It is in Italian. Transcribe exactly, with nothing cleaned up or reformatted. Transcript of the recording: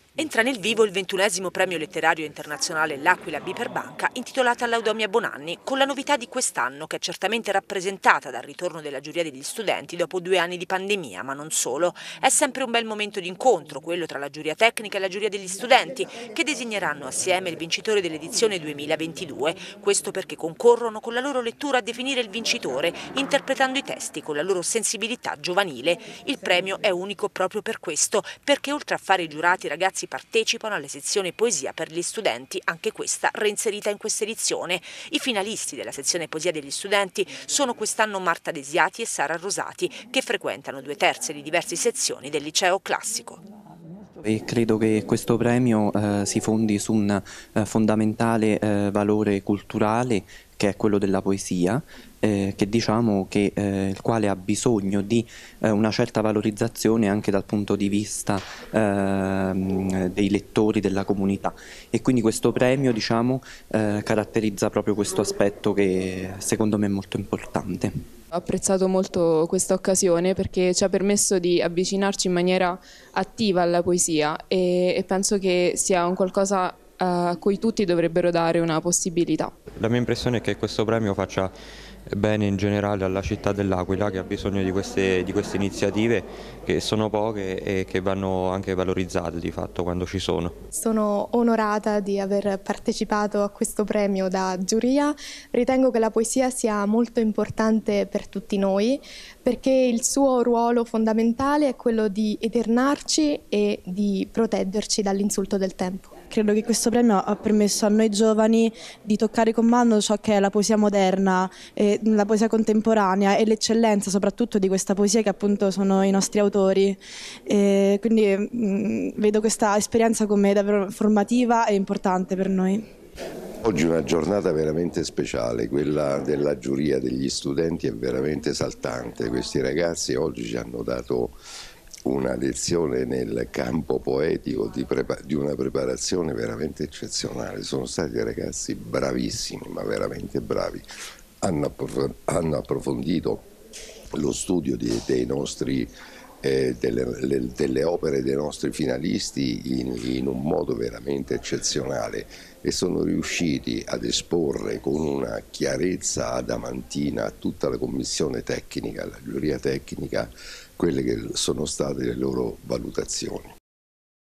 Entra nel vivo il ventunesimo premio letterario internazionale L'Aquila Biperbanca, intitolata a Laudomia Bonanni, con la novità di quest'anno che è certamente rappresentata dal ritorno della giuria degli studenti dopo due anni di pandemia, ma non solo. È sempre un bel momento di incontro, quello tra la giuria tecnica e la giuria degli studenti, che designeranno assieme il vincitore dell'edizione duemilaventidue. Questo perché concorrono con la loro lettura a definire il vincitore, interpretando i testi con la loro sensibilità giovanile. Il premio è unico proprio per questo, perché oltre a fare i giurati, i ragazzi partecipano alle sezioni poesia per gli studenti, anche questa reinserita in questa edizione. I finalisti della sezione poesia degli studenti sono quest'anno Marta Desiati e Sara Rosati, che frequentano due terze di diverse sezioni del liceo classico. E credo che questo premio eh, si fondi su un eh, fondamentale eh, valore culturale, che è quello della poesia, eh, che diciamo che eh, il quale ha bisogno di eh, una certa valorizzazione anche dal punto di vista eh, dei lettori, della comunità, e quindi questo premio, diciamo, eh, caratterizza proprio questo aspetto che secondo me è molto importante. Ho apprezzato molto questa occasione perché ci ha permesso di avvicinarci in maniera attiva alla poesia e, e penso che sia un qualcosa a cui tutti dovrebbero dare una possibilità. La mia impressione è che questo premio faccia bene in generale alla città dell'Aquila, che ha bisogno di queste, di queste iniziative che sono poche e che vanno anche valorizzate di fatto quando ci sono. Sono onorata di aver partecipato a questo premio da giuria. Ritengo che la poesia sia molto importante per tutti noi perché il suo ruolo fondamentale è quello di eternarci e di proteggerci dall'insulto del tempo. Credo che questo premio ha permesso a noi giovani di toccare con mano ciò che è la poesia moderna, eh, la poesia contemporanea e l'eccellenza soprattutto di questa poesia che appunto sono i nostri autori. E quindi mh, vedo questa esperienza come davvero formativa e importante per noi. Oggi è una giornata veramente speciale, quella della giuria degli studenti è veramente esaltante. Questi ragazzi oggi ci hanno dato una lezione nel campo poetico di, di una preparazione veramente eccezionale. Sono stati ragazzi bravissimi, ma veramente bravi. Hanno, approf hanno approfondito lo studio di, dei nostri, eh, delle, le, delle opere dei nostri finalisti in, in un modo veramente eccezionale e sono riusciti ad esporre con una chiarezza adamantina a tutta la commissione tecnica, la giuria tecnica, quelle che sono state le loro valutazioni.